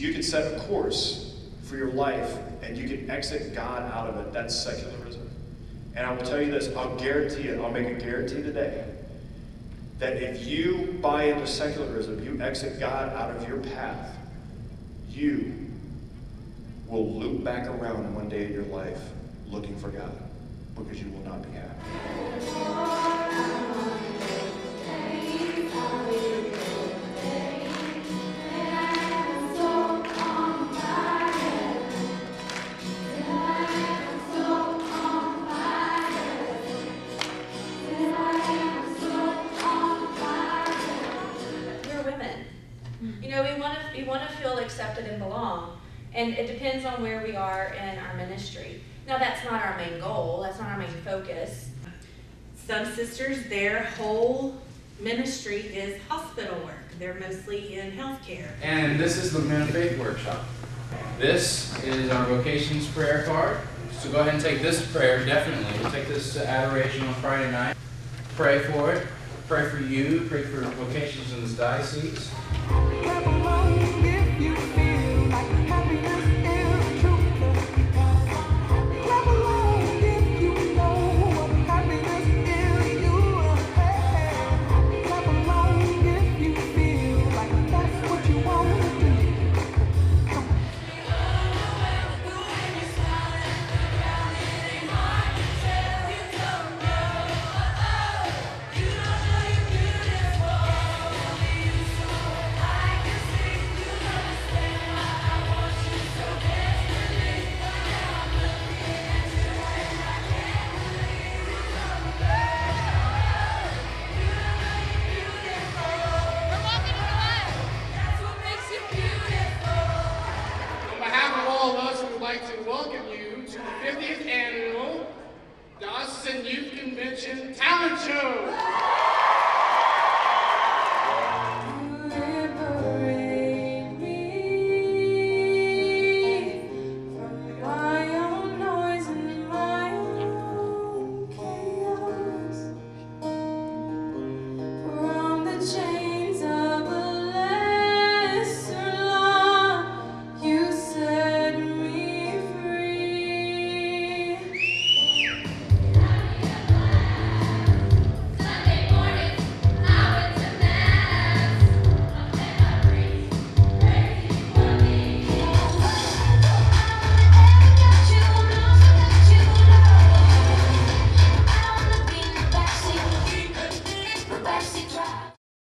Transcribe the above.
you can set a course for your life and you can exit God out of it. That's secularism. And I will tell you this, I'll guarantee it, I'll make a guarantee today, that if you buy into secularism, you exit God out of your path, you will loop back around one day in your life looking for God, because you will not be happy. We want to feel accepted and belong, and it depends on where we are in our ministry. Now, that's not our main goal, that's not our main focus. Some sisters, their whole ministry is hospital work. They're mostly in healthcare. And this is the Men of Faith workshop. This is our vocations prayer card. So go ahead and take this prayer, definitely. We'll take this to adoration on Friday night. Pray for it. Pray for you. Pray for vocations in this diocese. To welcome you to the 50th Annual Diocesan Youth Convention Talent Show.